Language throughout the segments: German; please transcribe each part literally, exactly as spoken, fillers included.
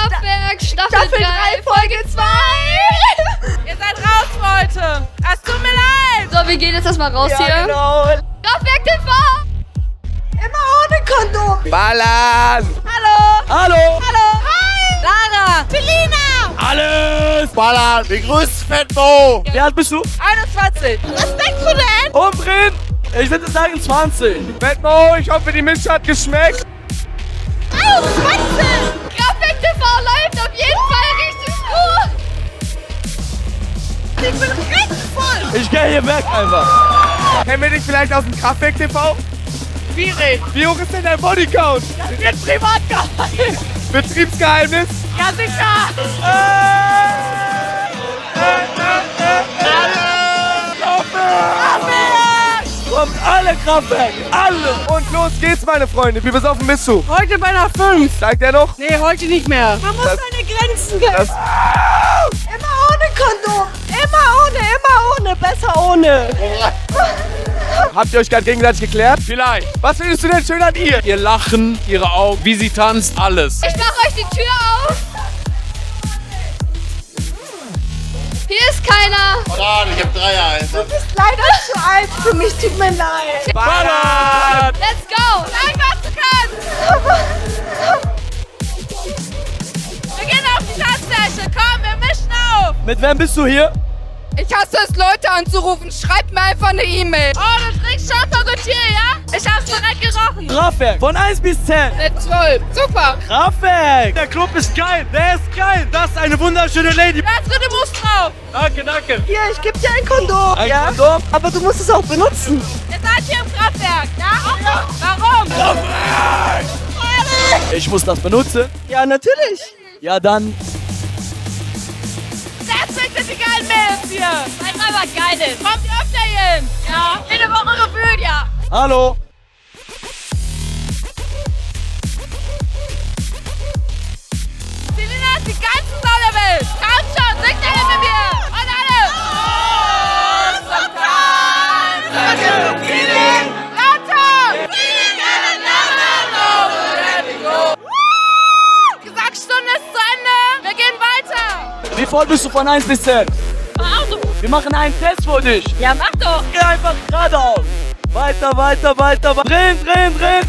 Kraftwerk, Staffel drei, Folge zwei. Ihr seid raus, Leute. Es tut mir leid. So, wir gehen jetzt erstmal raus Ja, hier. genau. Kraftwerk T V. Immer ohne Kondom. Ballern! Hallo. Hallo! Hallo. Hi. Lara. Selina. Alles! Ballern! Wir grüßen Fettmo! Wie alt bist du? einundzwanzig. Was denkst du denn? Umdrehen. Ich würde sagen zwanzig. Fettmo, ich hoffe, die Milch hat geschmeckt. einundzwanzig. Kraftwerk T V läuft auf jeden Fall richtig gut. Ich bin richtig voll. Ich gehe hier weg einfach. Kennen wir dich vielleicht aus dem Kraftwerk T V? Schwierig. Wie hoch ist denn dein Bodycount? Das wird privat gehalten. Betriebsgeheimnis? Ja, sicher. Kommt alle Kraftwerke. Alle. Und los geht's, meine Freunde. Wie besoffen bist du? Heute bei der fünf. Zeigt er noch? Nee, heute nicht mehr. Man muss Das- seine Grenzen kennen. Das Immer ohne Kondom. Immer ohne, immer ohne. Besser ohne. Habt ihr euch gerade gegenseitig geklärt? Vielleicht. Was findest du denn schön an ihr? Ihr Lachen, ihre Augen, wie sie tanzt, alles. Ich mach euch die Tür auf. Hier ist keiner. Ich hab drei Jahre. Du bist leider zu alt für mich. Tut mir leid. Ballern! Let's go. Nein, was du kannst. Wir gehen auf die Tanzfläche. Komm, wir mischen auf. Mit wem bist du hier? Ich hasse es, Leute anzurufen. Schreibt mir einfach eine E-Mail. Oh, du trinkst Champagnotier, ja? Ich hab's direkt gerochen. Kraftwerk. Von eins bis zehn. Mit zwölf. Super. Kraftwerk. Der Club ist geil. Der ist geil. Das ist eine wunderschöne Lady. Da ist drin Bus drauf. Danke, danke. Hier, ich gebe dir ein Kondom. Ein ja? Kondom? Aber du musst es auch benutzen. Ihr seid hier im Kraftwerk, ja? Warum? Ich muss das benutzen. Ja, natürlich. Ja, dann. Deswegen sind die geilen Mädels hier. Seid mal was Geiles. Kommt ihr öfter hier hin? Ja. Jede Woche gefühlt, ja. Hallo. Selina ist die geilste Sau der Welt. Kommt schon, singt alle mit mir. Und alle. Oh, sometimes. Lauter. Gesangsstunde ist zu Ende. Wir gehen weiter. Wie voll bist du von eins bis zehn? Auto. Wir machen einen Test für dich. Ja, mach doch. Geh einfach geradeaus. Weiter, weiter, weiter. Drehen, drehen, drehen.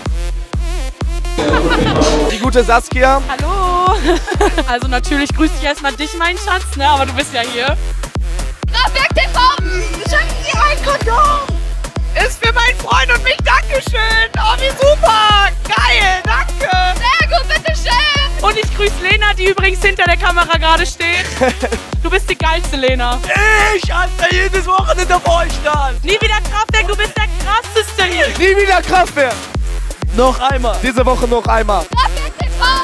Die gute Saskia. Hallo. Also natürlich grüße ich erstmal dich, mein Schatz, ne? Aber du bist ja hier. Kraftwerk T V. Schenken dir ein Kondom. Ist für meinen Freund und mich. Dankeschön. Oh, wie super. Geil, danke. Sehr gut, bitteschön. Und ich grüße Lena, die übrigens hinter der Kamera gerade steht. Du bist die geilste, Lena. Ich, Alter, jedes Wochenende vor euch stand. Nie wieder Kraftwerk, du bist der krasseste hier. Nie wieder Kraftwerk. Noch einmal. Diese Woche noch einmal. Kraftwerk T V.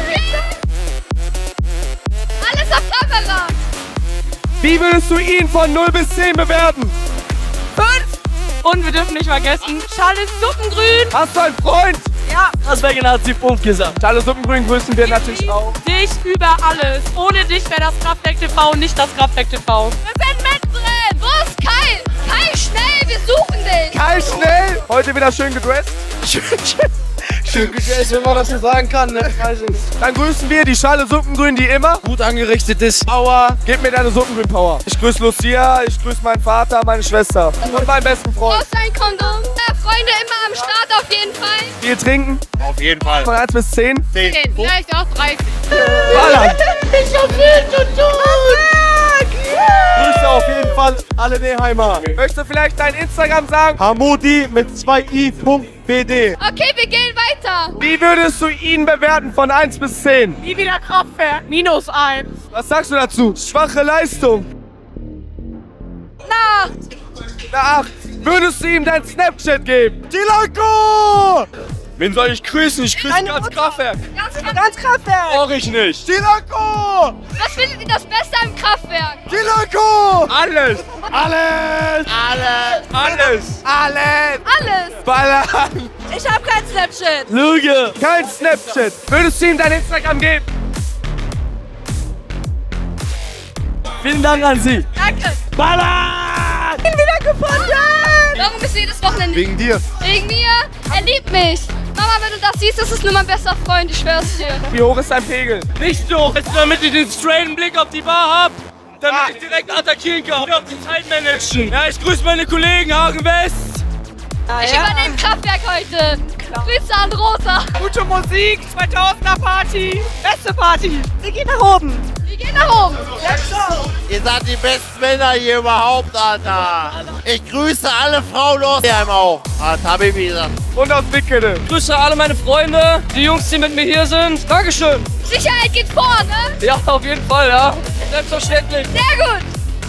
Alles auf Kamera. Wie würdest du ihn von null bis zehn bewerten? Fünf. Und wir dürfen nicht vergessen, Schall ist suppengrün. Hast du einen Freund? Ja. Deswegen hat sie Punkt gesagt. Schale Suppengrün grüßen wir natürlich auch. Dich über alles. Ohne dich wäre das Kraftwerk T V nicht das Kraftwerk T V. Wir sind mittendrin. Wo ist Kai? Kai, schnell, wir suchen dich. Kai, schnell! Heute wieder schön gedresst. Schön, schön gedresst, wenn man das so sagen kann, ne? Weiß ich nicht. Dann grüßen wir die Schale Suppengrün, die immer gut angerichtet ist. Power, gib mir deine Suppengrün-Power. Ich grüße Lucia, ich grüße meinen Vater, meine Schwester und meinen besten Freund. Brauchst du ein Kondom? Ja, Freunde immer am Start auf jeden Fall. Viel trinken? Auf jeden Fall. Von eins bis zehn? zehn. Vielleicht auch dreißig. Ballern! Ich hab viel zu tun. Grüße auf jeden Fall alle Neheimer. Möchtest du vielleicht dein Instagram sagen? Hamudi mit zwei i punkt b d. Okay, wir gehen weiter. Wie würdest du ihn bewerten von eins bis zehn? Nie wieder Kraftwerk. Minus eins. Was sagst du dazu? Schwache Leistung. Na. Eine acht. Würdest du ihm dein Snapchat geben? Tilanko! Wen soll ich grüßen? Ich grüße Deine ganz Mutter. Kraftwerk. Ganz Kraftwerk. Brauch ich nicht. Tilanko! Was findet ihr das Beste am Kraftwerk? Tilanko! Alles! Alles! Alles! Alles! Alles! Alles. Ballern! Ich hab kein Snapchat. Lüge. Kein Snapchat. Würdest du ihm dein Instagram geben? Vielen Dank an Sie. Danke. Ballern! Wieder gefunden. Warum bist du jedes Wochenende? Wegen dir. Wegen mir? Er liebt mich. Mama, wenn du das siehst, das ist nur mein bester Freund, ich schwör's dir. Wie hoch ist dein Pegel? Nicht so, jetzt, damit ich den straighten Blick auf die Bar hab. Damit ich direkt attackieren kann. Und auf die Zeit managen. Ja, ich grüße meine Kollegen Hagen West. Ah, Ich ja. übernehme Kraftwerk heute. Grüße an Rosa. Gute Musik, zweitausender Party. Beste Party. Wir gehen nach oben. Wir gehen nach oben. Let's go. Ihr seid die besten Männer hier überhaupt, Alter. Ich grüße alle Frauen aus Heim auch. Ah, das habe ich wieder. Und aus Wickede. Ich grüße alle meine Freunde, die Jungs, die mit mir hier sind. Dankeschön. Sicherheit geht vor, ne? Ja, auf jeden Fall, ja. Selbstverständlich. Sehr gut.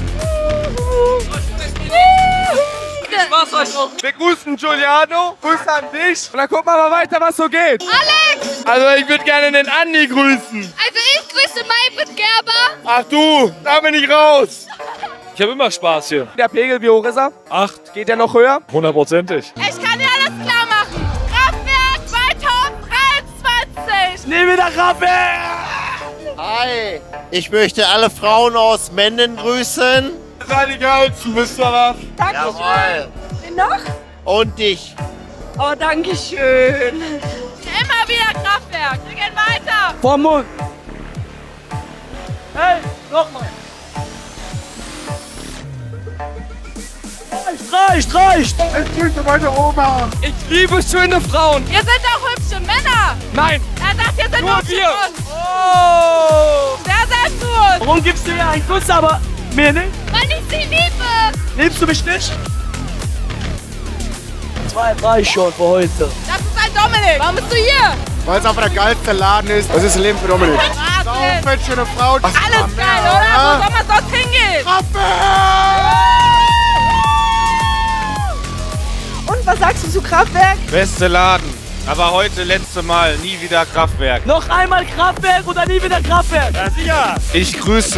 Spaß euch noch. Wir grüßen Giuliano, Grüße an dich. Und dann gucken wir mal weiter, was so geht. Alex! Also ich würde gerne den Andi grüßen. Also ich grüße Maybrit Gerber. Ach du, da bin ich raus. Ich habe immer Spaß hier. Der Pegel, wie hoch ist er? Acht. Geht der noch höher? Hundertprozentig. Ich kann dir alles klar machen. Kraftwerk zweitausenddreiundzwanzig. Nie wieder Kraftwerk! Hi. Ich möchte alle Frauen aus Menden grüßen. Seid die geilsten, wisst ihr was? Dankeschön. Jawohl. Wen noch? Und dich. Oh, danke schön. Immer wieder Kraftwerk. Wir gehen weiter. Vom Mund. Hey, nochmal. Reicht, reicht, reicht. Ich grüße meine Oma. Ich liebe schöne Frauen. Ihr seid auch hübsche Männer. Nein, Er sagt, ihr seid nur hübsche wir. Frauen. Oh. Wer seid du? Warum gibst du mir einen Kuss, aber mir nicht? Weil ich sie liebe. Liebst du mich nicht? Zwei reicht schon für heute. Das ist ein Dominik. Warum bist du hier? Weil es einfach der geilste Laden ist. Das ist das Leben für Dominik. Wahnsinn. Schöne Frau. Alles geil, oder? Wo soll man sonst hingehen? Und was sagst du zu Kraftwerk? Beste Laden. Aber heute letzte Mal, nie wieder Kraftwerk. Noch einmal Kraftwerk oder nie wieder Kraftwerk? Ja, sicher. Ich grüße.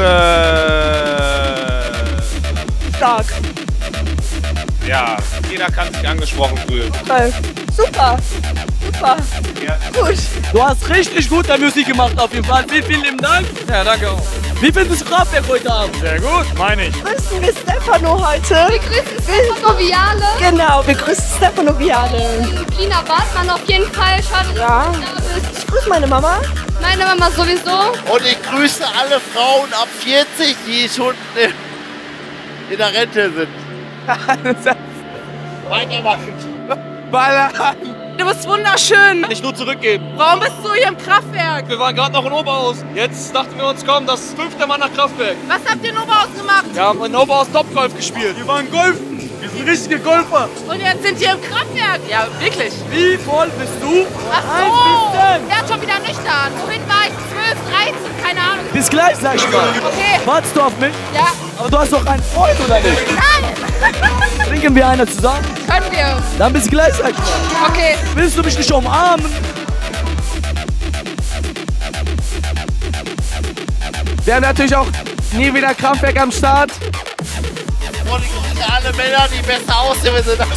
Stark. Ja, jeder kann sich angesprochen fühlen. Toll. Super. Super. Ja. Gut. Du hast richtig gute Musik gemacht auf jeden Fall. Vielen, vielen lieben Dank. Ja, danke auch. Wie findest du Kraftwerk heute Abend? Sehr gut, meine ich. Grüßen wir Stefano heute. Wir grüßen Stefano Viale. Genau, wir grüßen Stefano Viale. Lina Bartmann auf jeden Fall. Schade, dass Ja. du nicht da bist. Ich grüße meine Mama. Meine Mama sowieso. Und ich grüße alle Frauen ab vierzig, die schon in, in der Rente sind. Weitermachen. Ballern. Du bist wunderschön. Nicht nur zurückgeben. Warum bist du hier im Kraftwerk? Wir waren gerade noch in Oberhaus. Jetzt dachten wir uns, komm, das fünfte Mal nach Kraftwerk. Was habt ihr in Oberhaus gemacht? Wir haben in Oberhaus Topgolf gespielt. Wir waren golfen. Wir sind richtige Golfer. Und jetzt sind wir im Kraftwerk. Ja, wirklich. Wie voll bist du? Ach so. Der hat schon wieder nüchtern. Wohin war ich? zwölf, dreizehn, keine Ahnung. Bis gleich, sag ich mal. Okay. Wartest du auf mich? Ja. Aber du hast doch einen Freund, oder nicht? Nein. Trinken wir einer zusammen? Können wir. Dann bis gleich, sag ich mal. Okay. Willst du mich nicht umarmen? Wir haben natürlich auch nie wieder Kraftwerk am Start. Und ich grüße alle Männer, die besser aussehen, wenn sie das.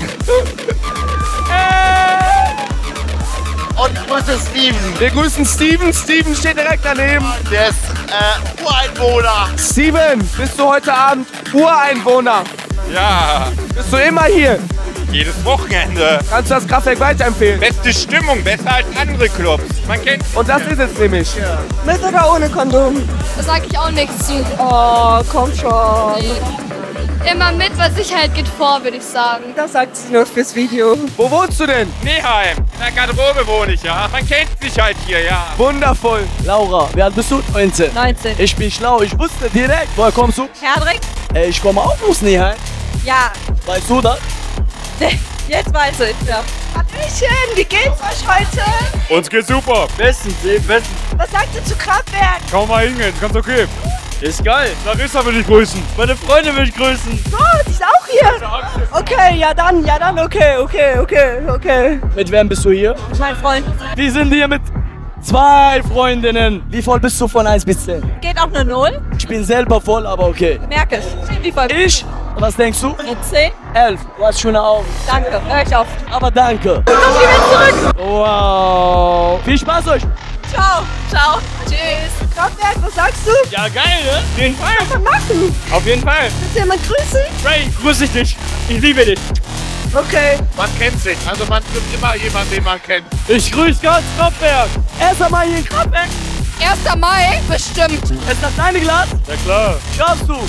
Und ich grüße Steven. Wir grüßen Steven. Steven steht direkt daneben. Der ist äh, Ureinwohner. Steven, bist du heute Abend Ureinwohner? Ja, Bist du immer hier? jedes Wochenende. Kannst du das Kraftwerk weiterempfehlen? Beste Stimmung, besser als andere Clubs. Man kennt. Und das ist es nämlich. Mit oder ohne Kondom? Da sag ich auch nichts zu. Oh, komm schon. Immer mit, weil Sicherheit geht vor, würde ich sagen. Das sagt sie nur fürs Video. Wo wohnst du denn? Neheim. In der Garderobe wohne ich, ja. Man kennt sich halt hier, ja. Wundervoll. Laura, wie alt bist du? neunzehn. neunzehn. Ich bin schlau, ich wusste direkt. Woher kommst du? Herdrich? Ey, ich komme auch aus Neheim. Ja. Weißt du das? Jetzt weiß ich, ja. Hallöchen, wie geht's euch heute? Uns geht's super. Bestens, ey, bestens. Was sagt ihr zu Kraftwerk? Kaum mal hingehen, ganz okay. Ist geil. Larissa will ich grüßen. Meine Freunde will ich grüßen. Gut, die ist auch hier. Okay, ja dann, ja dann, okay, okay, okay, okay. Mit wem bist du hier? Mein Freund. Wir sind hier mit zwei Freundinnen. Wie voll bist du von eins bis zehn? Geht auch eine Null? Ich bin selber voll, aber okay. Merke es. Wie voll? Ich? Was denkst du? Mit zehn? Elf. Du hast schöne Augen. Danke, hör ich auf. Aber danke. Komm wieder zurück. Wow. Viel Spaß euch. Ciao, ciao. Tschüss. Kraftwerk, was sagst du? Ja, geil, ne? Auf jeden Fall. Was machen? Auf jeden Fall. Willst du jemand grüßen? Ray, grüß ich dich. Ich liebe dich. Okay. Man kennt sich. Also man trifft immer jemanden, den man kennt. Ich grüße ganz Kraftwerk. Erst mal hier in Kraftwerk. erster Mai? Bestimmt. Ist das deine Glas? Ja klar. Schaffst du.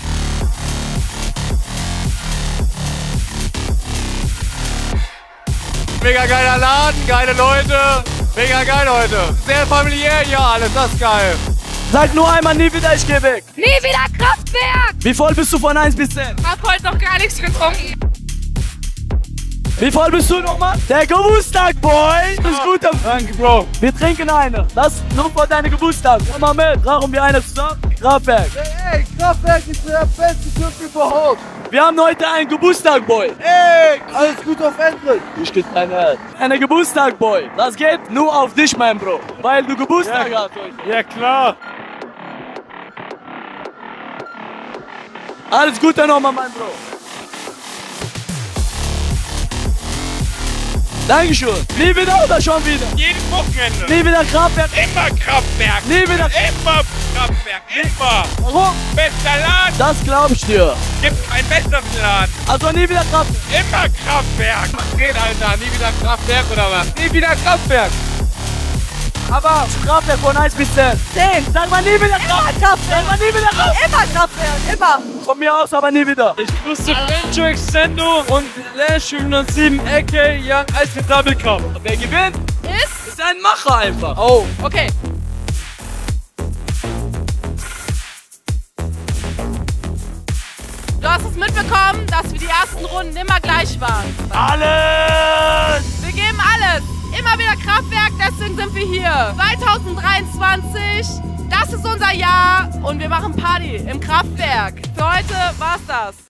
Mega geiler Laden, geile Leute. Mega geil heute. Sehr familiär hier alles, das ist geil. Sag nur einmal nie wieder, ich geh weg. Nie wieder Kraftwerk! Wie voll bist du von eins bis zehn? Hab heute noch gar nichts getrunken. Wie voll bist du nochmal? Der Geburtstag-Boy! Das ist gut. Danke, Bro. Wir trinken eine. Das ist nur vor deinem Geburtstag. Komm mal mit. Rauchen wir eine zusammen? Kraftwerk. Ey, Kraftwerk ist der beste Typ überhaupt. Wir haben heute einen Geburtstag-Boy. Ey, alles gut auf Endlich. Ich krieg dein Herz. Eine Geburtstag-Boy. Das geht nur auf dich, mein Bro. Weil du Geburtstag Ja. hast heute. Ja klar. Alles Gute nochmal, mein Bro. Dankeschön. Nie wieder oder schon wieder? Jedes Wochenende. Nie wieder Kraftwerk. Immer Kraftwerk. Nie wieder. Immer Kraftwerk. Immer. Warum? Bester Laden. Das glaub ich dir. Gibt keinen besseren Laden. Also nie wieder Kraftwerk. Immer Kraftwerk. Was geht, Alter? Nie wieder Kraftwerk oder was? Nie wieder Kraftwerk. Aber Kraftwerk von eins bis zehn. zehn. Sag mal nie wieder Kraftwerk. Sag mal nie wieder Kraftwerk. Immer Kraftwerk. Immer. Von mir aus aber nie wieder. Ich grüße Benjo Extendo und Lash sieben aka Young Ice mit Double Cup. Und wer gewinnt, Ist? ist ein Macher einfach. Oh, okay. Du hast es mitbekommen, dass wir die ersten Runden immer gleich waren. Alles! Wir geben alles. Immer wieder Kraftwerk, deswegen sind wir hier. zwanzig dreiundzwanzig, das ist unser Jahr und wir machen Party im Kraftwerk. Für heute war's das.